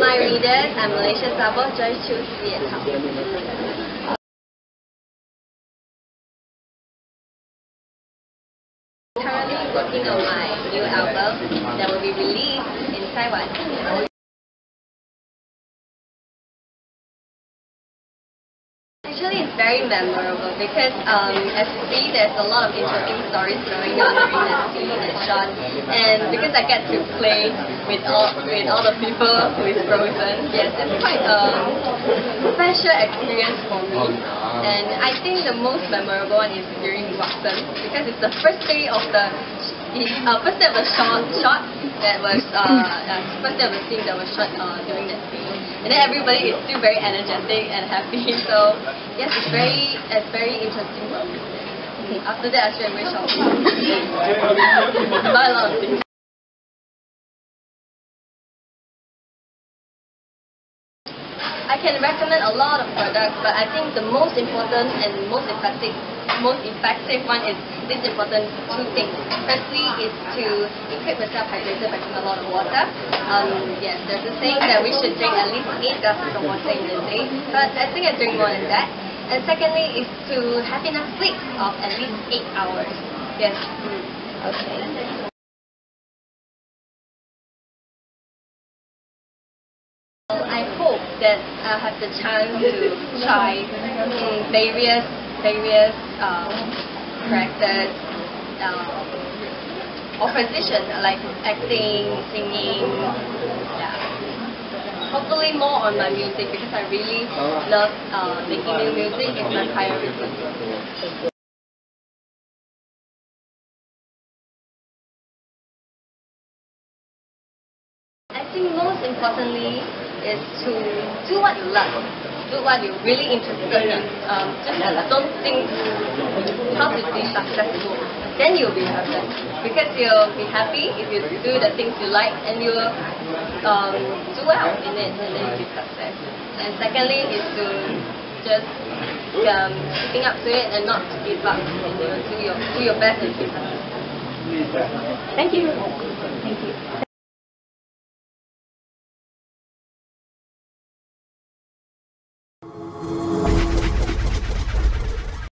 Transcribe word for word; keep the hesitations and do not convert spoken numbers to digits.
Hi readers, I'm Malaysia Chabor, Joyce Chu 四葉草. Currently working on my new album that will be released in Taiwan. Actually, it's very memorable because um, as you see, there's a lot of interesting stories going on during that scene and shot, and because I get to play with all with all the people who is frozen, yes, it's quite a special experience for me. And I think the most memorable one is during Watson because it's the first day of the uh, first day of the shot shot that was uh, uh, first day of the scene that was shot uh, during that scene. And then everybody is still very energetic and happy. So yes, it's very it's very interesting for me. After that, I straight away shopping. Buy a lot of things. I can recommend a lot of products, but I think the most important and most effective most effective one is this important two things. Firstly is to keep yourself hydrated by drinking a lot of water. Um, yes, there's a saying that we should drink at least eight glasses of water in a day, but I think I drink more than that. And secondly is to have enough sleep of at least eight hours. Yes. Okay. I hope that I have the chance to try um, various various um, characters um, or positions like acting, singing. Yeah. Hopefully more on my music because I really love uh, making new music. It's my priority. I think most importantly is to do what you love, do what you're really interested in. Um, just don't think how to be successful. Then you'll be happy because you'll be happy if you do the things you like and you'll um, do well in it, and then you'll be success. And secondly is to just um, keeping up to it and not to give up. And you know, do your do your best and be successful. Thank you. Thank you.